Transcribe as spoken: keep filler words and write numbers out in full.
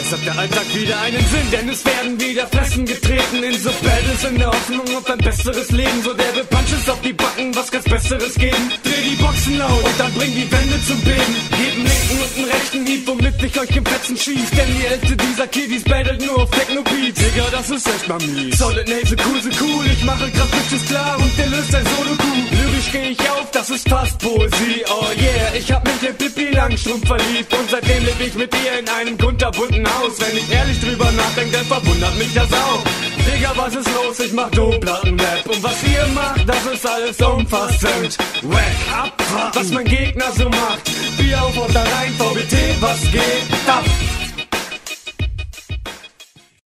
Jetzt hat der Alltag wieder einen Sinn, denn es werden wieder Fressen getreten in so Battles in der Hoffnung auf ein besseres Leben. So derbe Punches auf die Backen, was kann's Besseres geben? Dreh die Boxen laut und dann bring die Wände zum Beben. Geb einen linken und einen rechten Hieb, womit ich euch im Fetzen schieß. Denn die Hälfte dieser Kiddies battelt nur auf Techno-Beats. Digga, das ist echt mal mies. Solid Nate, so cool, so cool, ich mache grad Bitches klar und der löst ein Solo-Coup. Lyrisch geh ich auf, das ist fast Poesie, oh yeah. Ich hab mich in Pippi Langstrumpf verliebt und seitdem lebe ich mit ihr in einem kunterbunten Haus. Wenn ich ehrlich drüber nachdenke, dann verwundert mich das auch. Digga, was ist los? Ich mach Dopplattenrap und was ihr macht, das ist alles umfassend. Wack, abfuck, was mein Gegner so macht. Bier auf und da rein, V B T, was geht ab?